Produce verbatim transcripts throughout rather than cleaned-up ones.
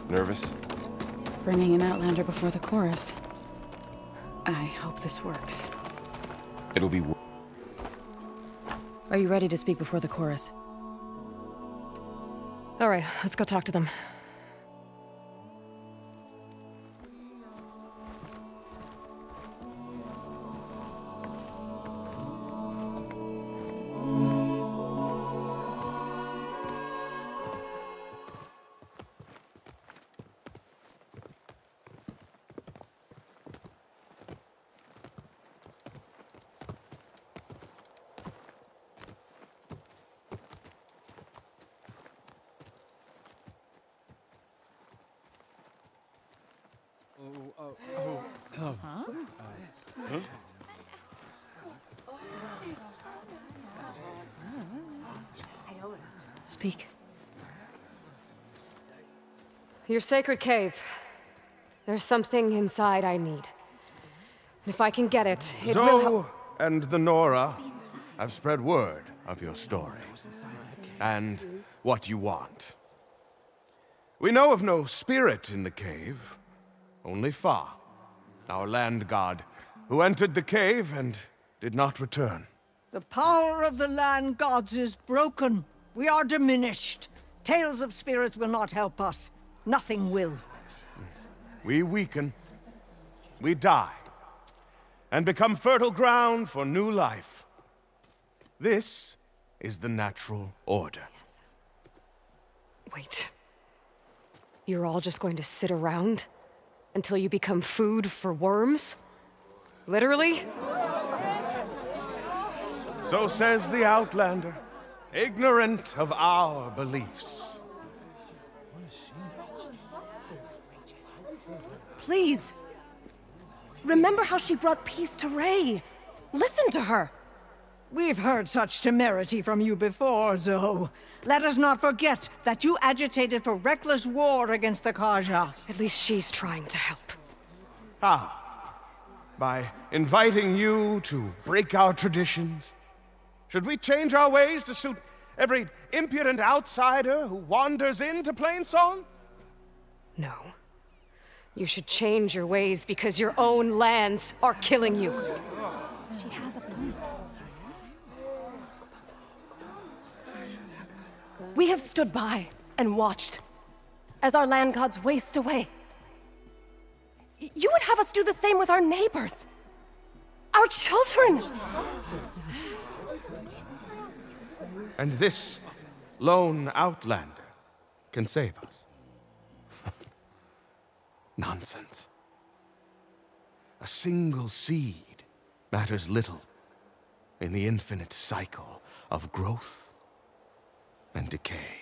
Nervous? Bringing an Outlander before the chorus. I hope this works. It'll be... wo- Are you ready to speak before the chorus? All right, let's go talk to them. Speak. Your sacred cave. There's something inside I need. And if I can get it, it will help. Zoe and the Nora have spread word of your story. And what you want. We know of no spirit in the cave, only Fa, our land god, who entered the cave and did not return. The power of the land gods is broken. We are diminished. Tales of spirits will not help us. Nothing will. We weaken, we die, and become fertile ground for new life. This is the natural order. Yes. Wait. You're all just going to sit around until you become food for worms? Literally? So says the Outlander, ignorant of our beliefs. Please. Remember how she brought peace to Ray. Listen to her. We've heard such temerity from you before, Zoe. Let us not forget that you agitated for reckless war against the Kaja. At least she's trying to help. How? By inviting you to break our traditions? Should we change our ways to suit every impudent outsider who wanders into Plainsong? No. You should change your ways because your own lands are killing you. She has a point. We have stood by and watched as our land gods waste away. Y- you would have us do the same with our neighbors, our children. And this lone Outlander can save us. Nonsense. A single seed matters little in the infinite cycle of growth and decay.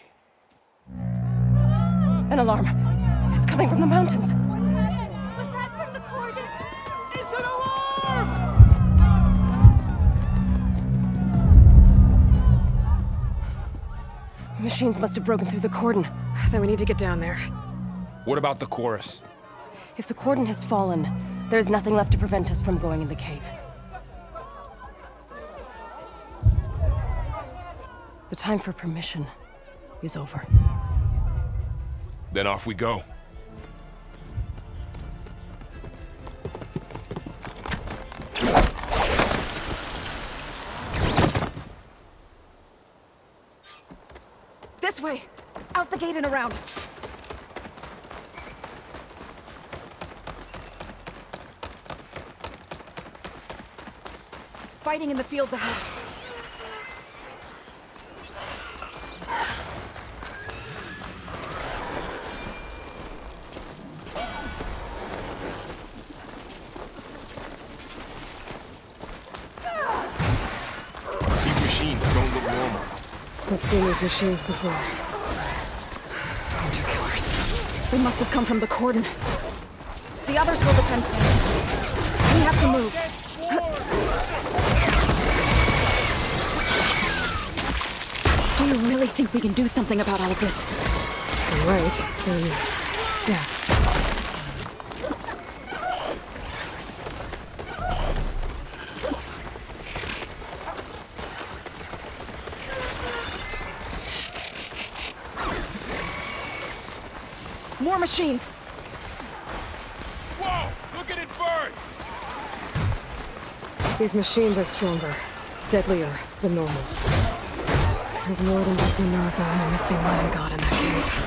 An alarm. It's coming from the mountains. Was that from the cordon? It's an alarm! Machines must have broken through the cordon. Then we need to get down there. What about the chorus? If the cordon has fallen, there's nothing left to prevent us from going in the cave. The time for permission is over. Then off we go. This way! Out the gate and around! Fighting in the fields ahead. These machines don't look normal. I've seen these machines before. Hunter killers. They must have come from the cordon. The others will defend us. We have to move. Do you really think we can do something about all of this? You're right. Then, yeah. More machines! Whoa! Look at it burn! These machines are stronger, deadlier than normal. There's more than just Minerva and a missing land god in that cave.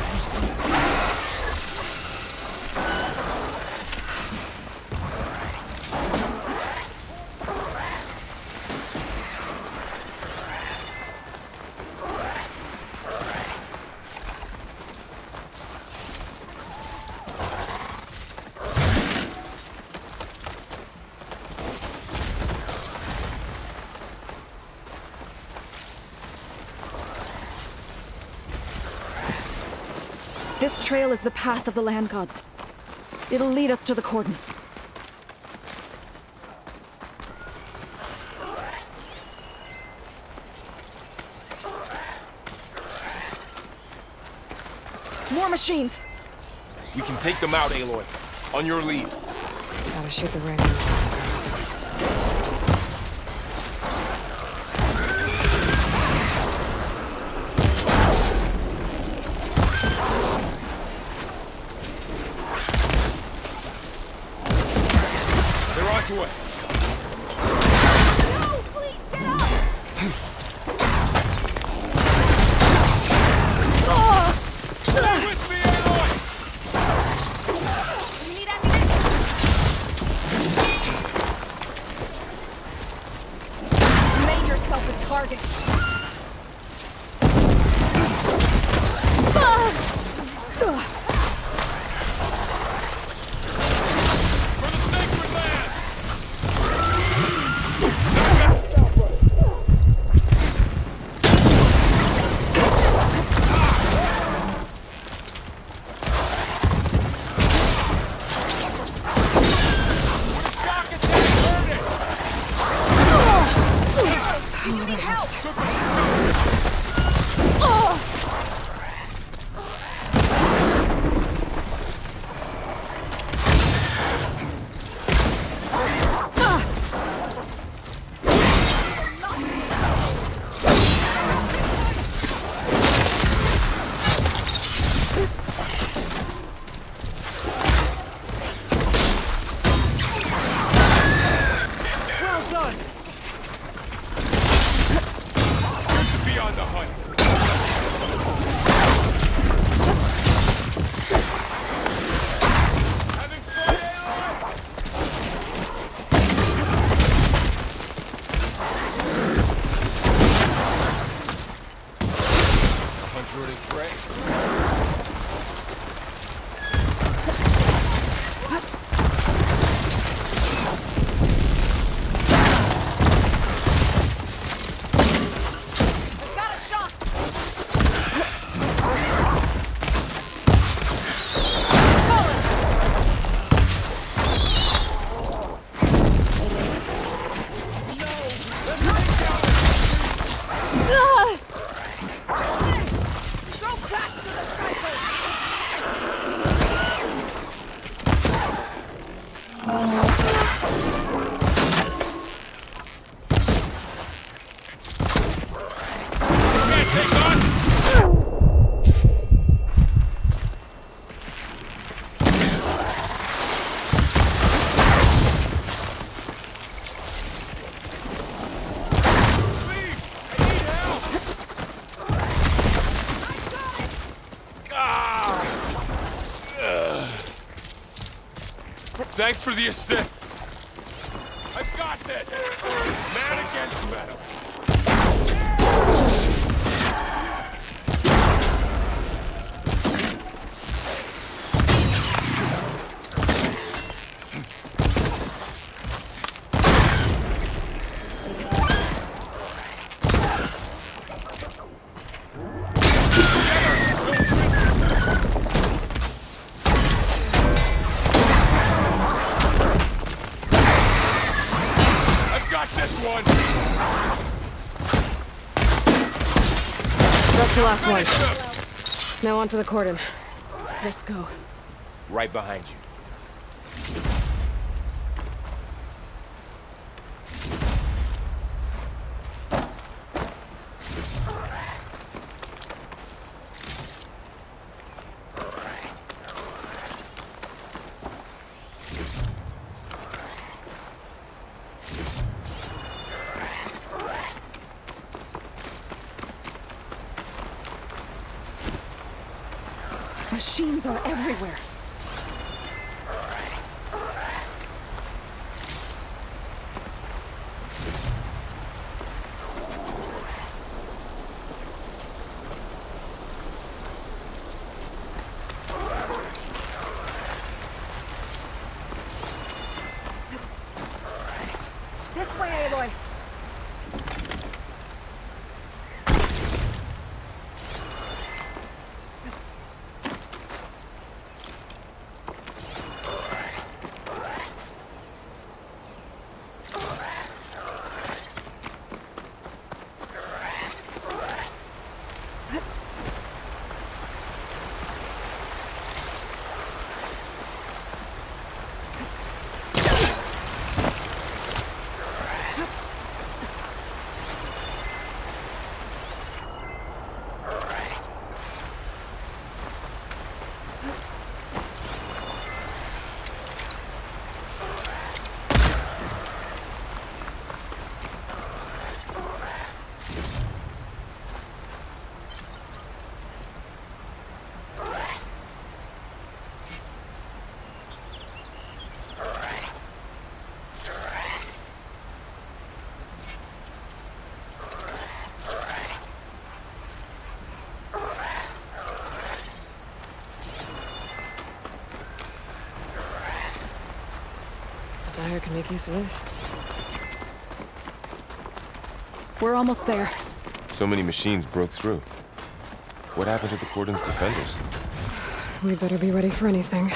This trail is the path of the land gods. It'll lead us to the cordon. More machines! We can take them out, Aloy. On your lead. Gotta shoot the right ones. To us. No, please, get up! Stay with me, Aloy! You need ammunition? You made yourself a target. Thanks for the assist. I've got this. Man against metal. That's the last one. Now onto the cordon. Let's go. Right behind you. Machines are everywhere. This way, Aloy. Dyer can make use of this. We're almost there. So many machines broke through. What happened to the cordon's defenders? We better be ready for anything.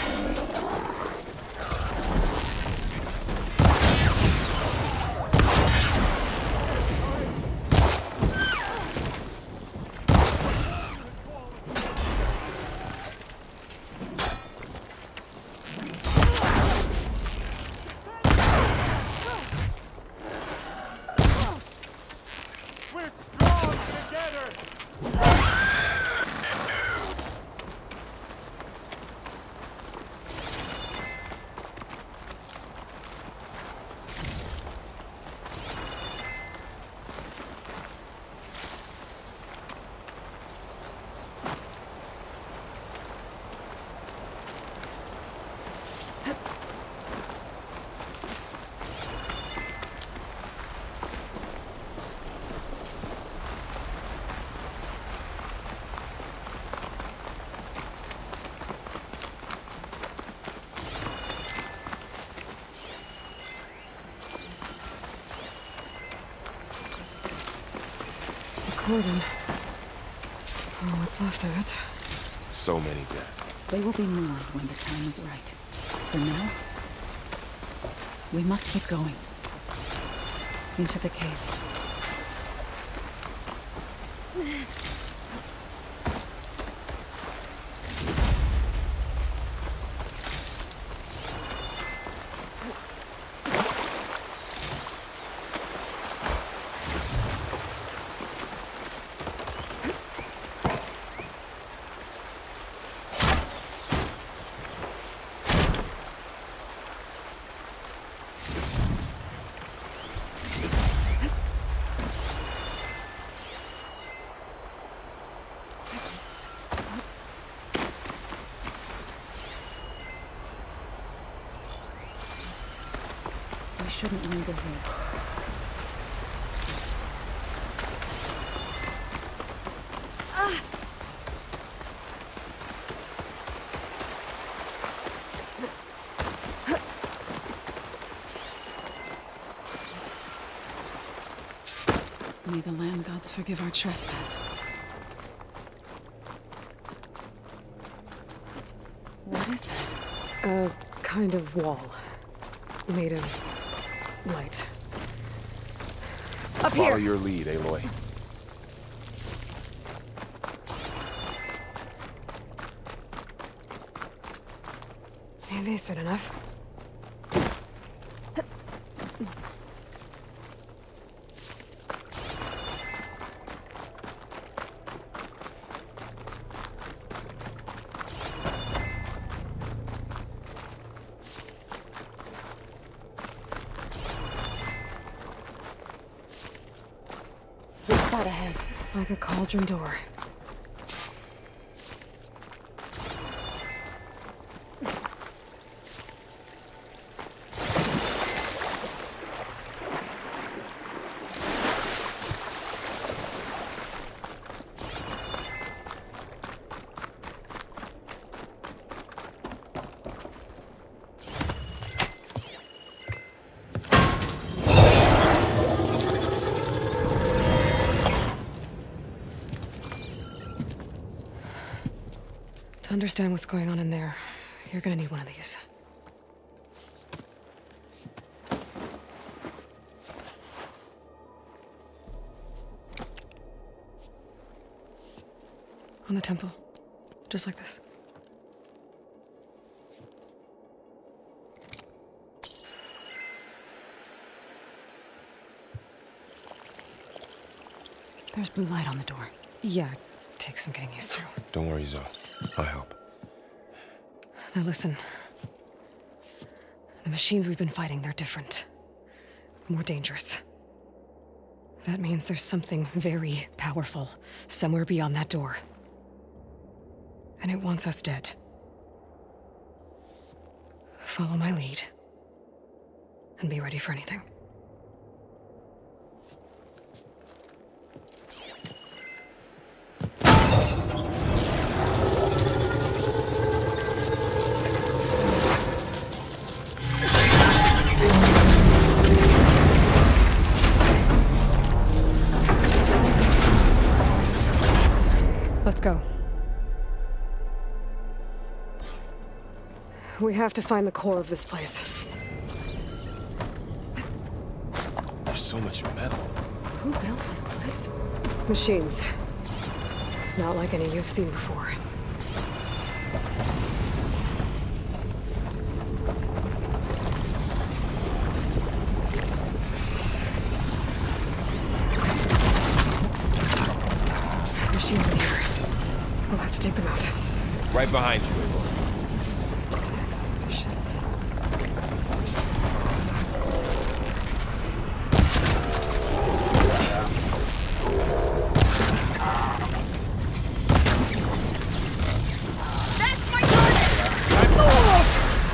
Cordon. Oh, what's left of it? So many dead. They will be more when the time is right. For now, we must keep going. Into the cave. We shouldn't linger here. May the land gods forgive our trespass. What is that? A kind of wall. Made of light. Up Follow here! your lead, Aloy. Ain't decent enough. What's that ahead? Like a cauldron door. understand what's going on in there, you're gonna need one of these. On the temple. Just like this. There's blue light on the door. Yeah, it takes some getting used to. Don't worry, Zoe. I'll help. Now listen. The machines we've been fighting, they're different. More dangerous. That means there's something very powerful somewhere beyond that door. And it wants us dead. Follow my lead. And be ready for anything. Let's go. We have to find the core of this place. There's so much metal. Who built this place? Machines. Not like any you've seen before. Machines in here. We'll have to take them out. Right behind you, Aloy. Attack suspicious. That's my target!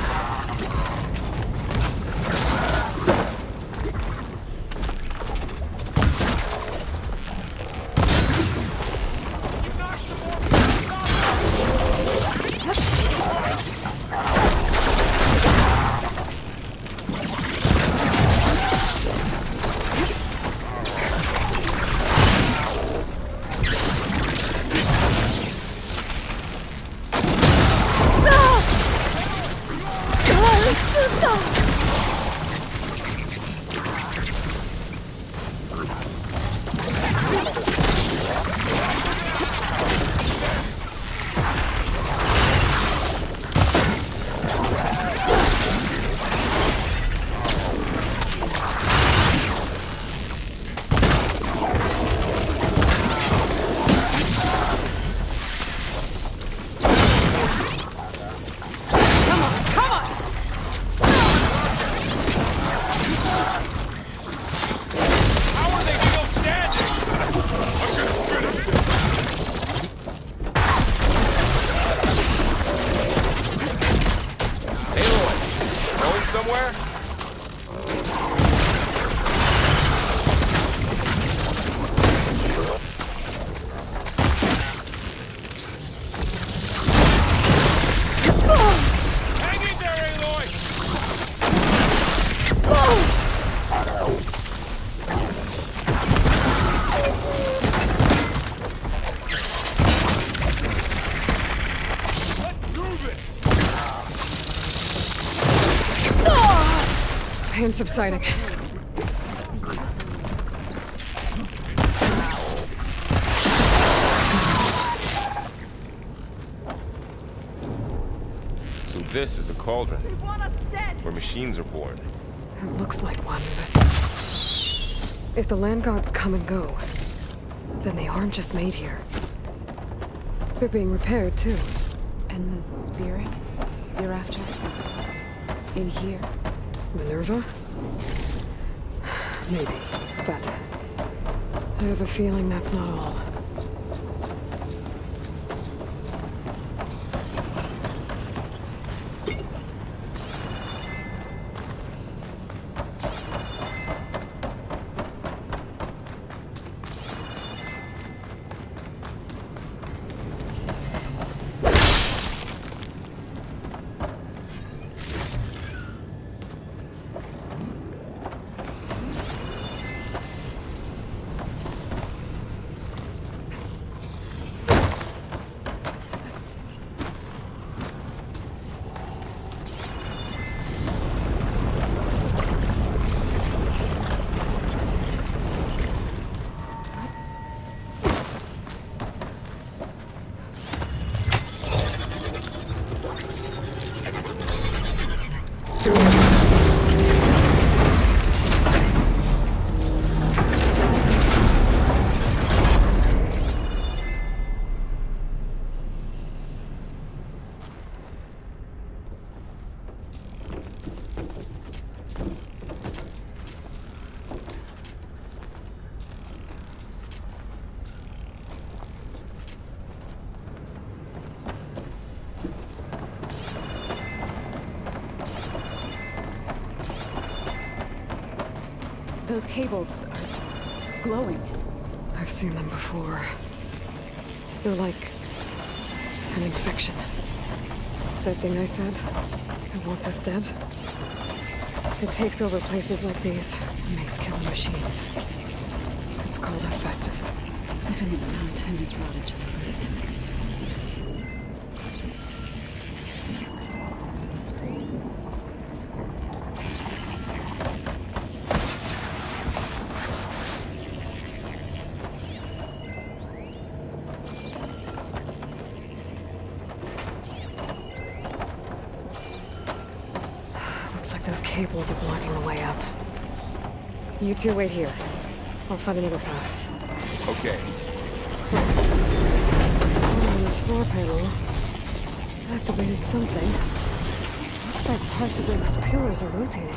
Pain subsiding. So this is a cauldron, where machines are born. It looks like one, but if the land gods come and go, then they aren't just made here. They're being repaired, too. And the spirit you're after is in here. Minerva? Maybe, but I have a feeling that's not all. Those cables are glowing. I've seen them before. They're like an infection. That thing I said, it wants us dead. It takes over places like these and makes killing machines. It's called Hephaestus. Even the mountain is routed to the roots. Those cables are blocking the way up. You two wait here. I'll find another path. Okay. Starting on this floor panel. Activated something. Looks like parts of those pillars are rotating.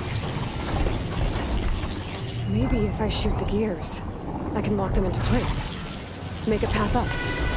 Maybe if I shoot the gears, I can lock them into place. Make a path up.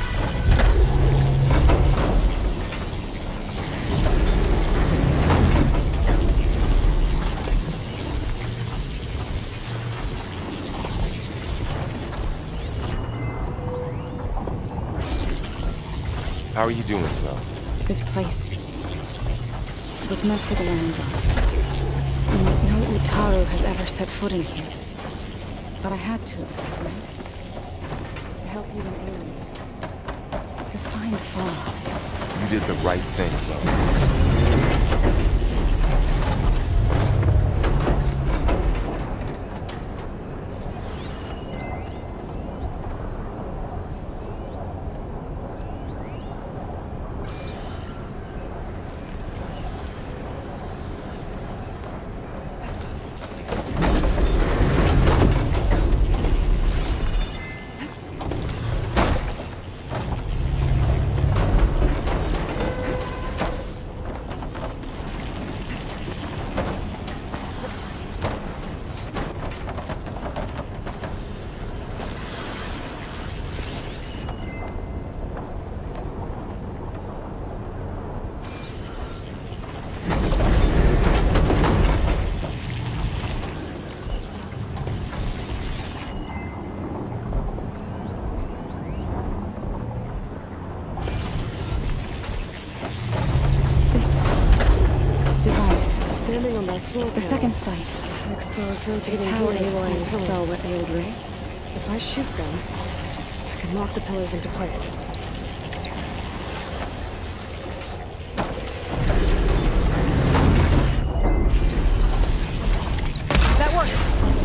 How are you doing, so? This place was meant for the land gods. And no Utaru has ever set foot in here. But I had to, right? To help you and Aaron. To find Fa. You did the right thing, so. Standing on that floor The second sight. An exposed rotating It's how gears Aloy and pillars. saw what ailed Ray. If I shoot them, I can lock the pillars into place. That worked!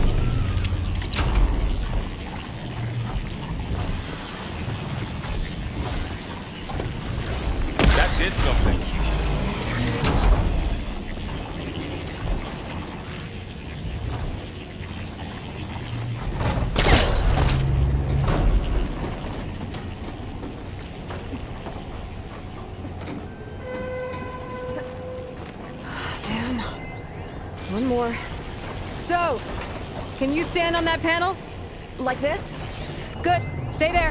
That did something. One more. So, can you stand on that panel? Like this? Good. Stay there.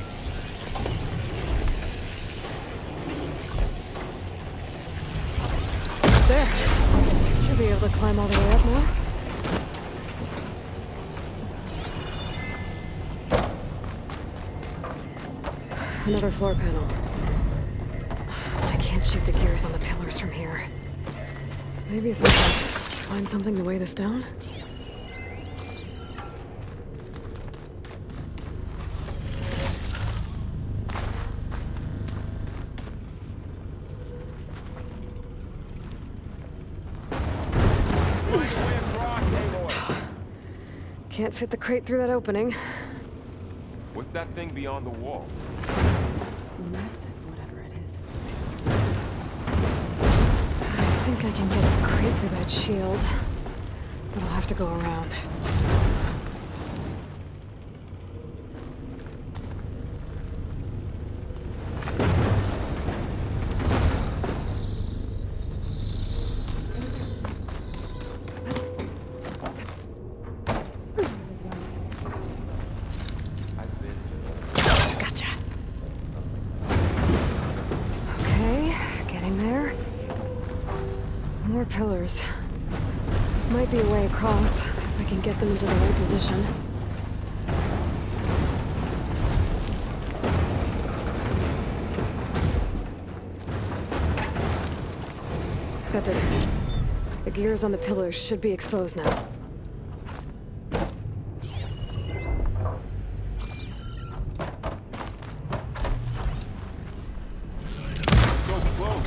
There. Should be able to climb all the way up now. Another floor panel. I can't shoot the gears on the pillars from here. Maybe if I can find something to weigh this down? Can't fit the crate through that opening. What's that thing beyond the wall? Massive, whatever it is. I think I can get a crate for that shield, but I'll have to go around. Gotcha. Okay, getting there. More pillars. Might be a way across, if I can get them into the right position. That did it. The gears on the pillars should be exposed now. Go close.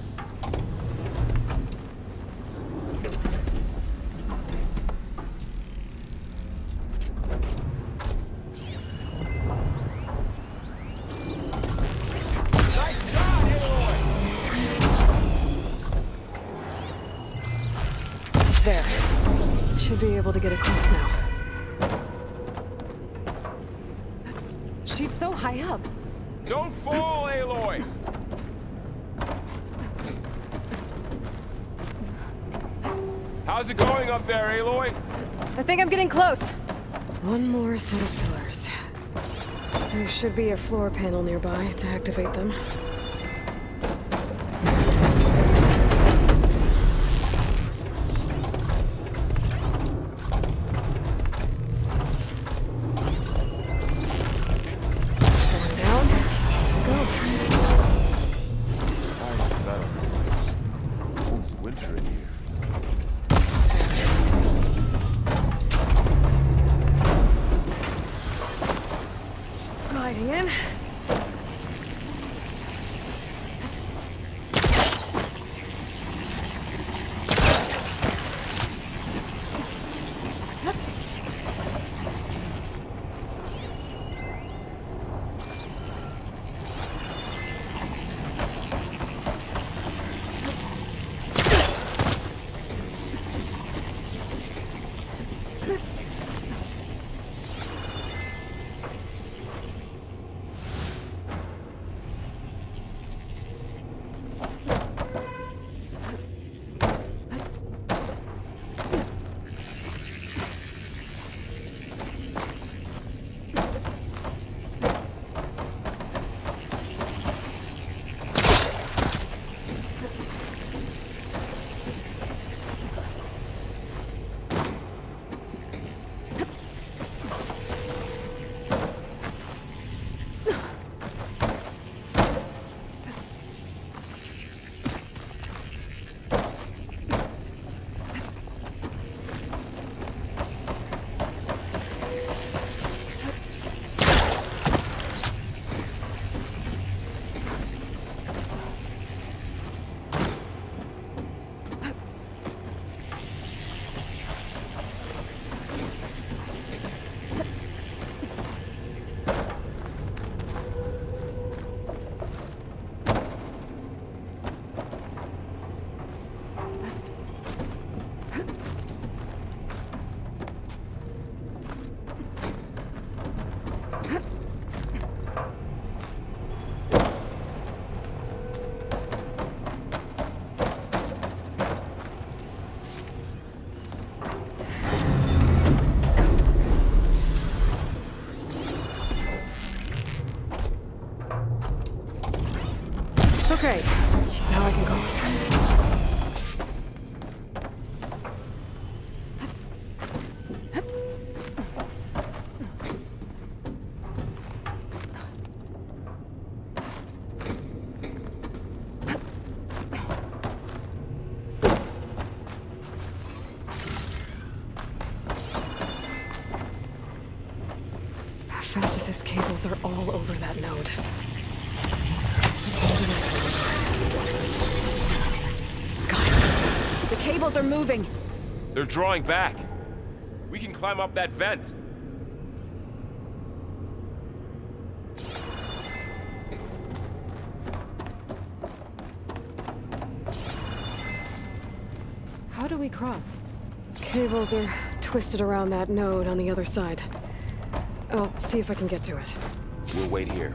There. Should be able to get across now. She's so high up. Don't fall, Aloy! How's it going up there, Aloy? I think I'm getting close. One more set of pillars. There should be a floor panel nearby to activate them. Going down. Go. Alright, better. It's winter in here. Gliding in. Okay, now I can cross. Fast as his cables are all over that node. Got it. The cables are moving. They're drawing back. We can climb up that vent. How do we cross? Cables are twisted around that node on the other side. I'll see if I can get to it. We'll wait here.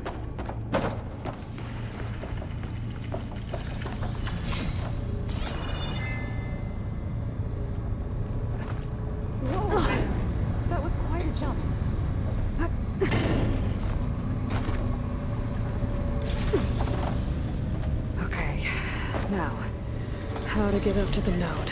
That was quite a jump. Okay, now, how to get up to the node?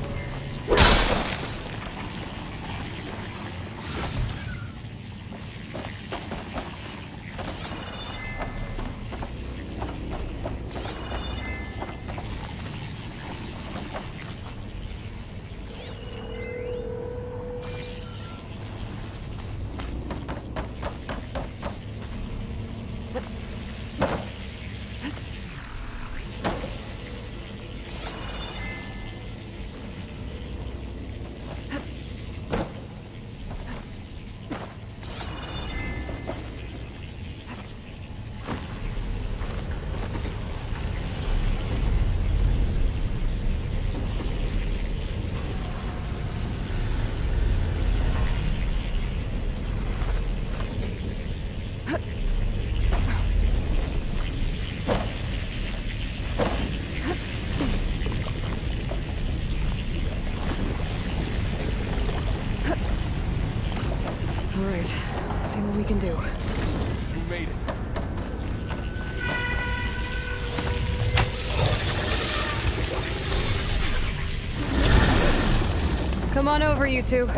Alright, let's see what we can do. You made it. Come on over, you two.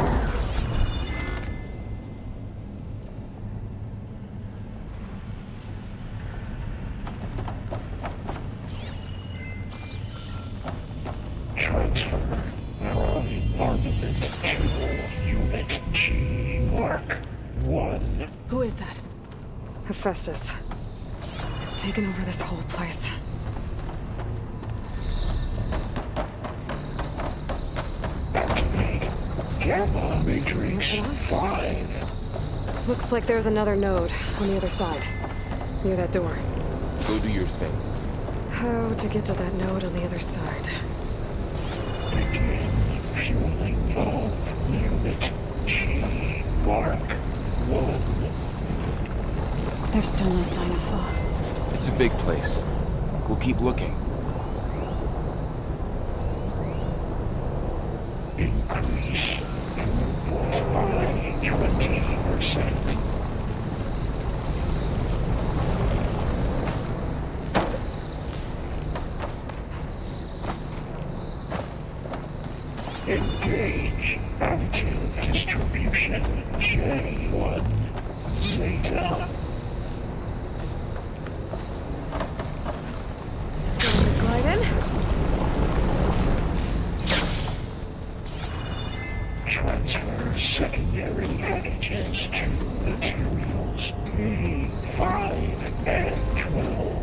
Transfer from armament to Unit G Mark one. Who is that? Hephaestus. It's taken over this whole place. Activate Gamma Matrix five. Looks like there's another node on the other side, near that door. Go do your thing. How to get to that node on the other side? Begin fueling valve Unit G Mark one. There's still no sign of fall. It's a big place. We'll keep looking. Increase throughput by twenty percent. Engage active distribution J one Zeta. Glide in. Transfer secondary packages to materials A five and twelve.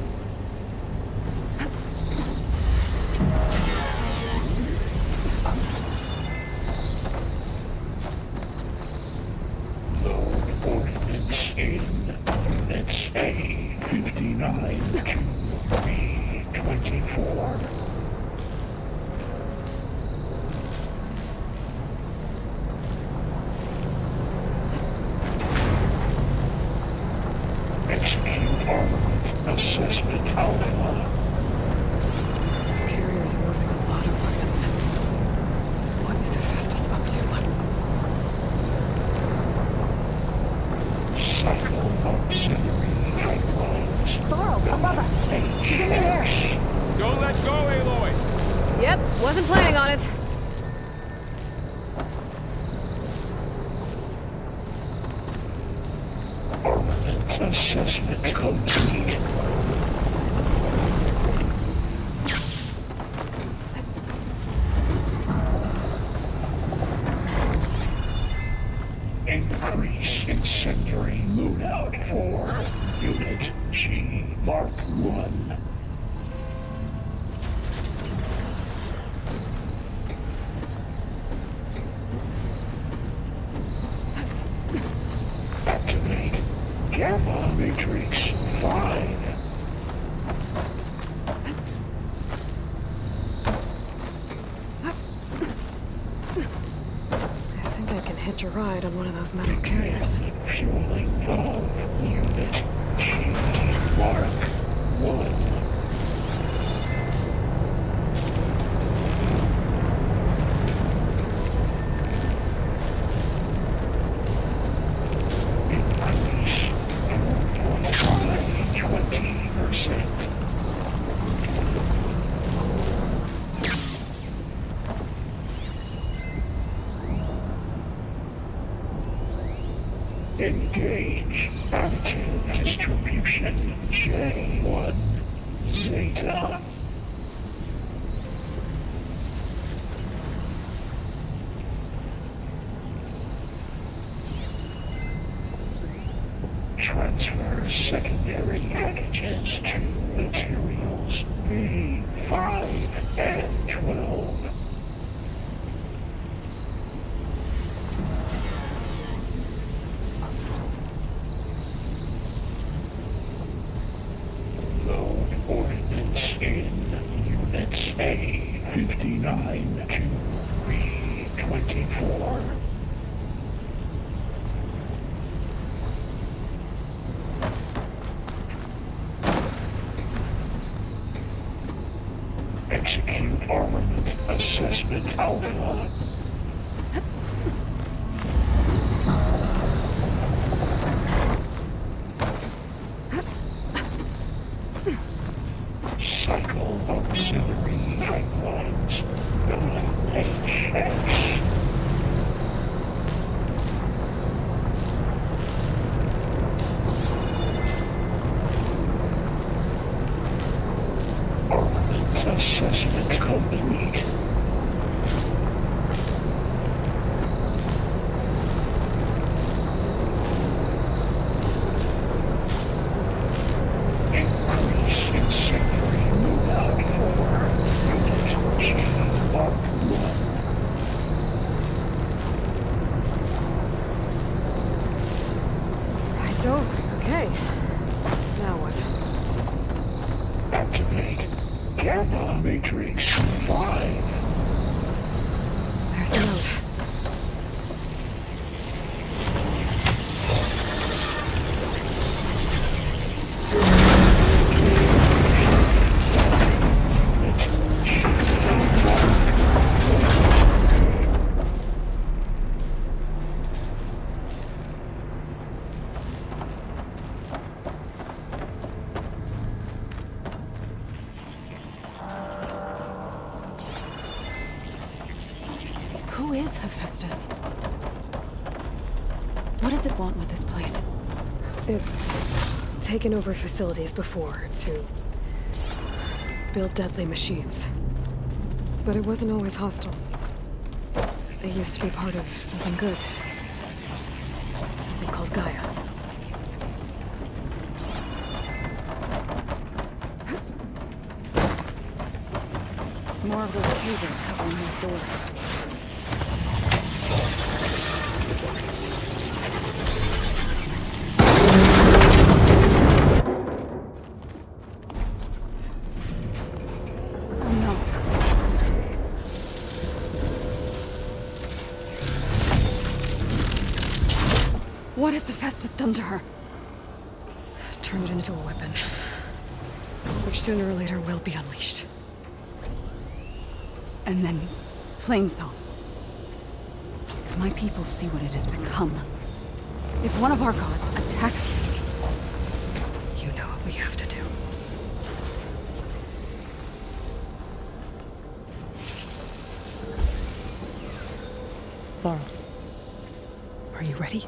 Load ordnance in units A fifty-nine to B twenty-four. Execute armament assessment alpha. These carriers are moving a lot of weapons. What is Hephaestus up to? Cycle auxiliary pipelines. Thorl, above us! She's in the air! Don't let go, Aloy! Yep, wasn't planning on it. Armament assessment complete. Increase incendiary loadout for Unit G Mark one. Activate Gamma Matrix five. hitch a ride on one of those metal carriers. Fueling valve unit G Mark one. Engage active distribution J one Zeta. Transfer secondary packages to materials B five and twelve. A fifty-nine to B twenty-four. Execute armament assessment alpha. Cycle auxiliary pipelines. H S. Armament assessment complete. Matrix five. There's the node. Who is Hephaestus? What does it want with this place? It's taken over facilities before to build deadly machines. But it wasn't always hostile. It used to be part of something good. Something called Gaia. More of those cables covering that door. What has Hephaestus done to her? Turned it into a weapon, which sooner or later will be unleashed. And then, Plainsong. If my people see what it has become, if one of our gods attacks them, you know what we have to do. Laurel, are you ready?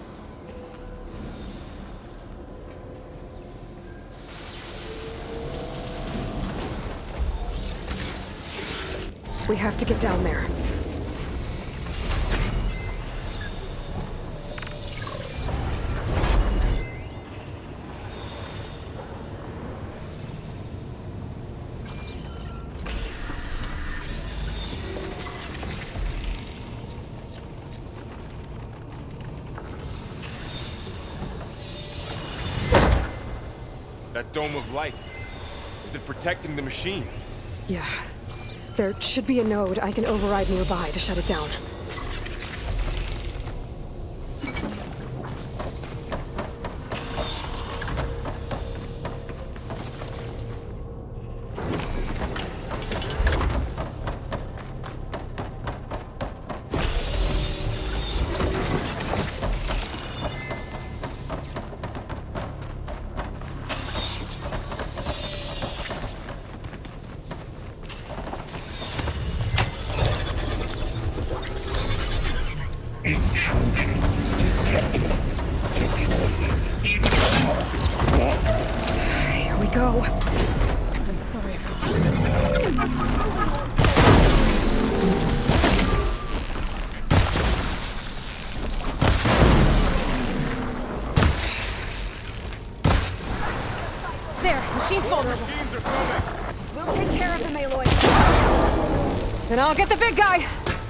We have to get down there. That dome of light, is it protecting the machine? Yeah. There should be a node I can override nearby to shut it down. I'll get the big guy!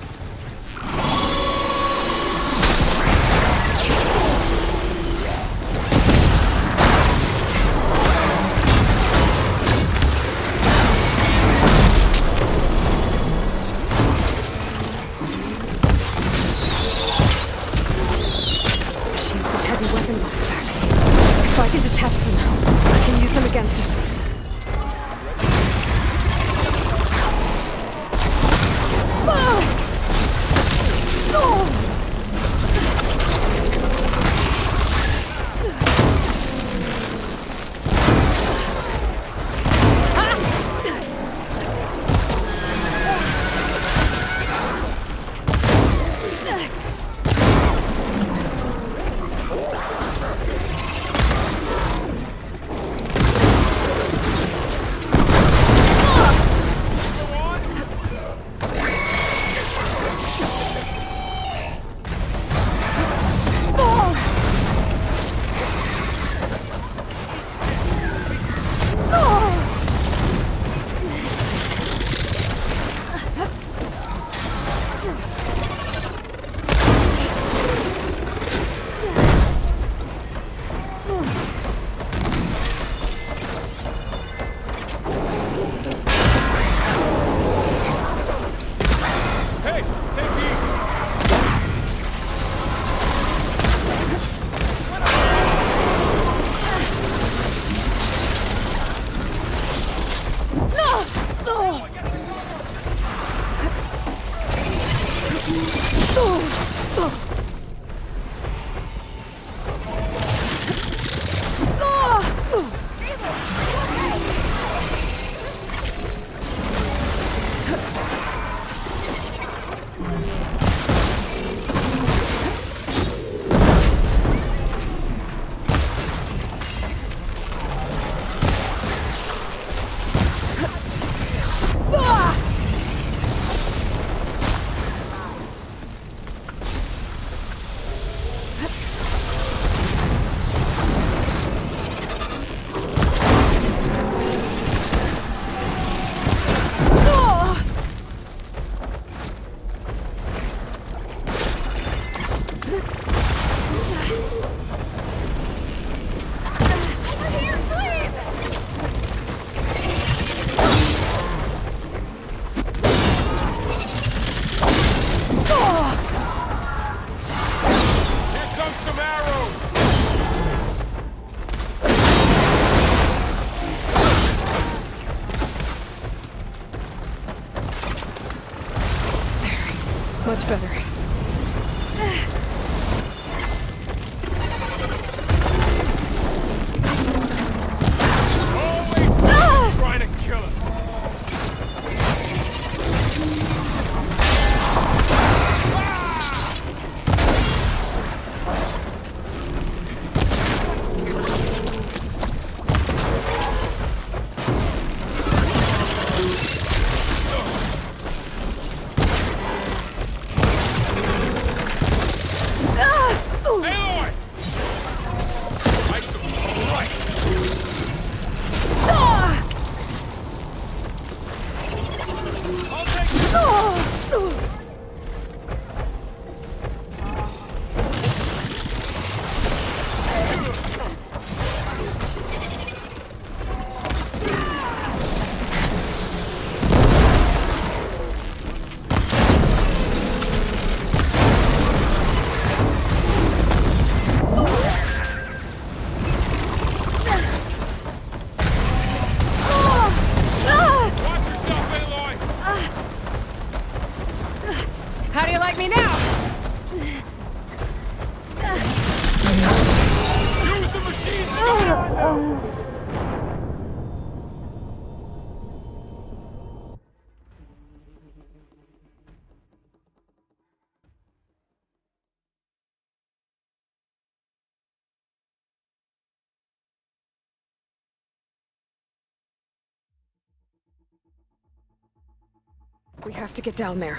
Much better. How do you like me now? We have to get down there.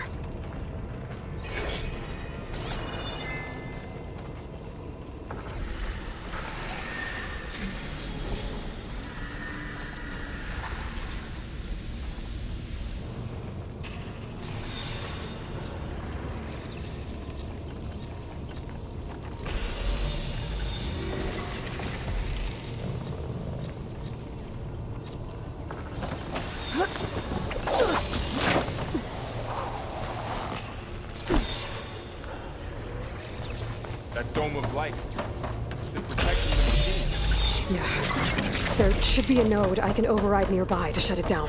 That dome of light. They're protecting the machine. Yeah. There should be a node I can override nearby to shut it down.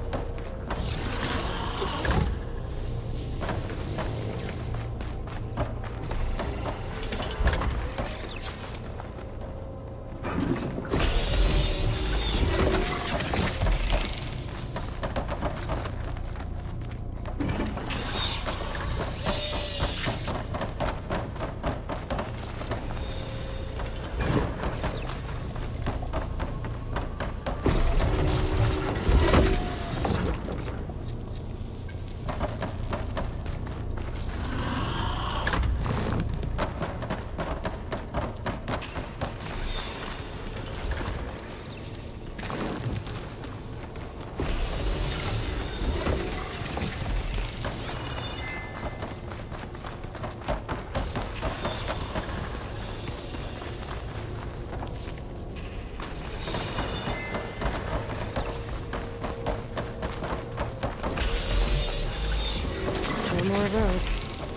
More of those.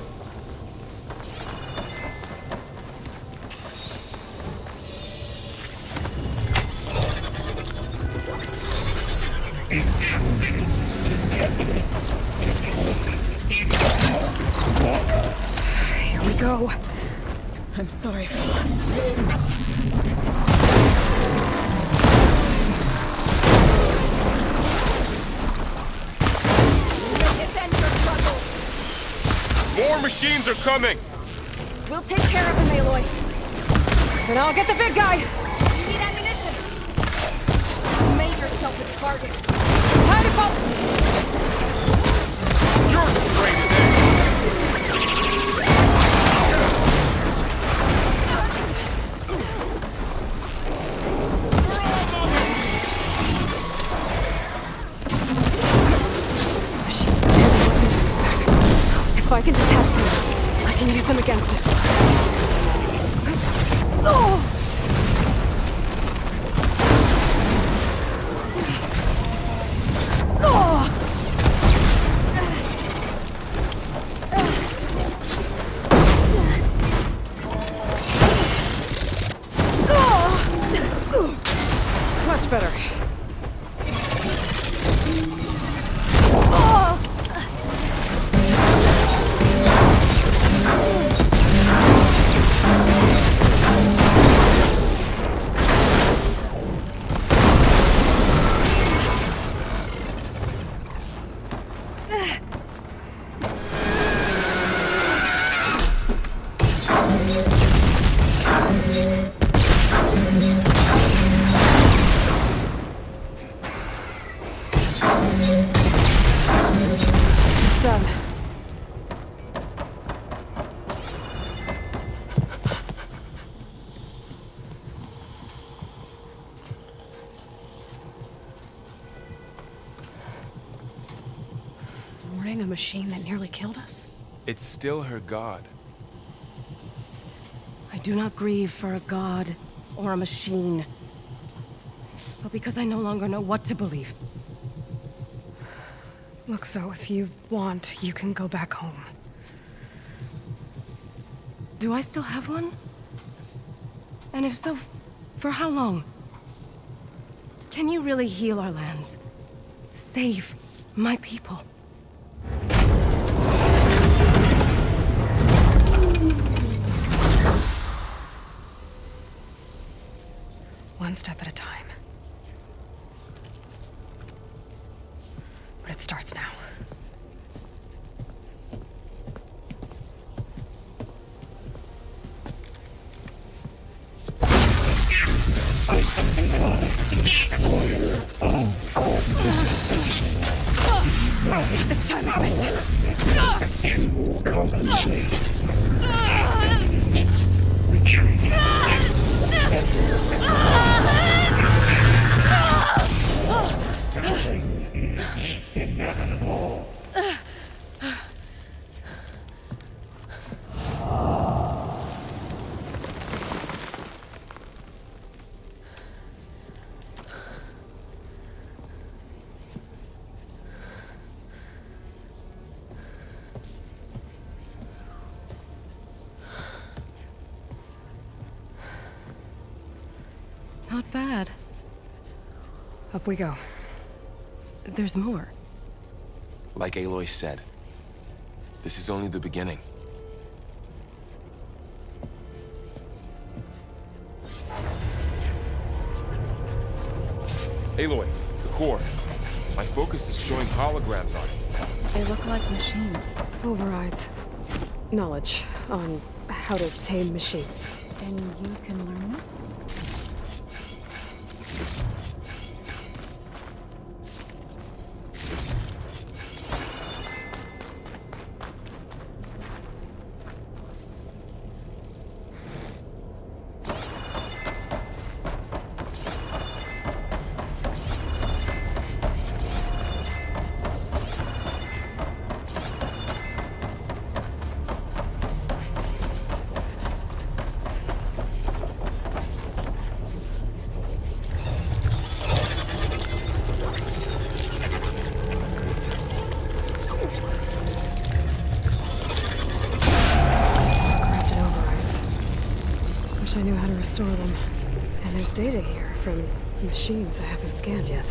Intrusion detected. Here we go. I'm sorry, Phil. More machines are coming! We'll take care of him, Aloy. And I'll get the big guy! You need ammunition! You made yourself a target. Time to fall! You're degraded there! If I can detach them, I can use them against it. Oh! Oh! Oh! Much better. It's done. Warning a machine that nearly killed us? It's still her god. I do not grieve for a god or a machine, but because I no longer know what to believe. Look, so if you want, you can go back home. Do I still have one? And if so, for how long? Can you really heal our lands? Save my people? One step at a time. But it starts now. This time I missed it. To compensate. Retreat. Nothing is inevitable. Not bad. Up we go. There's more. Like Aloy said, this is only the beginning. Aloy, the core. My focus is showing holograms on it. They look like machines. Overrides. Knowledge on how to tame machines. And you can learn this? I knew how to restore them. And there's data here from machines I haven't scanned yet.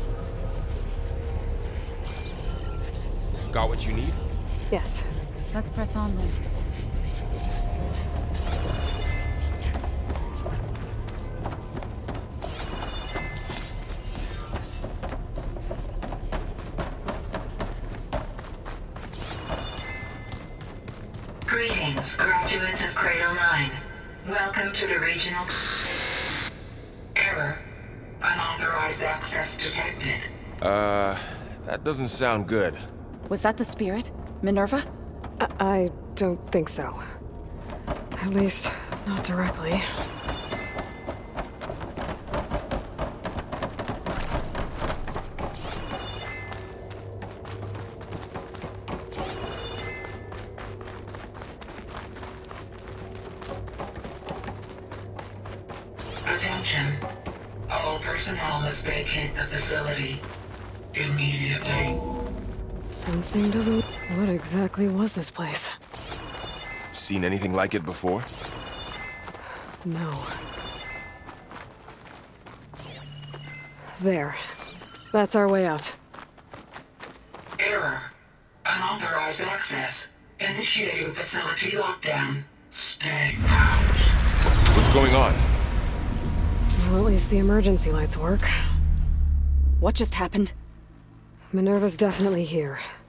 Got what you need? Yes. Let's press on then. Greetings, graduates of Cradle nine. Welcome to the regional... Error. Unauthorized access detected. Uh, that doesn't sound good. Was that the spirit? Minerva? I, I don't think so. At least, not directly. Attention. All personnel must vacate the facility immediately. Something doesn't... What exactly was this place? Seen anything like it before? No. There. That's our way out. Error. Unauthorized access. Initiating facility lockdown. Stay out. What's going on? Well, at least the emergency lights work. What just happened? Minerva's definitely here.